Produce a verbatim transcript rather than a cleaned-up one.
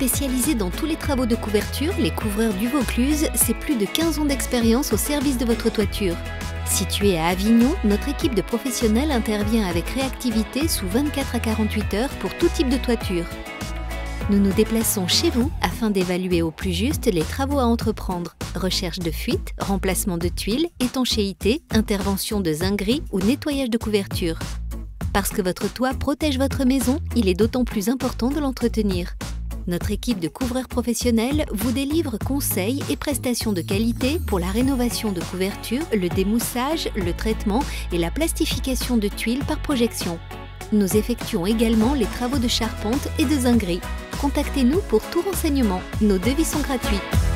Spécialisés dans tous les travaux de couverture, les couvreurs du Vaucluse, c'est plus de quinze ans d'expérience au service de votre toiture. Situé à Avignon, notre équipe de professionnels intervient avec réactivité sous vingt-quatre à quarante-huit heures pour tout type de toiture. Nous nous déplaçons chez vous afin d'évaluer au plus juste les travaux à entreprendre. Recherche de fuite, remplacement de tuiles, étanchéité, intervention de zinguerie ou nettoyage de couverture. Parce que votre toit protège votre maison, il est d'autant plus important de l'entretenir. Notre équipe de couvreurs professionnels vous délivre conseils et prestations de qualité pour la rénovation de couverture, le démoussage, le traitement et la plastification de tuiles par projection. Nous effectuons également les travaux de charpente et de zinguerie. Contactez-nous pour tout renseignement. Nos devis sont gratuits.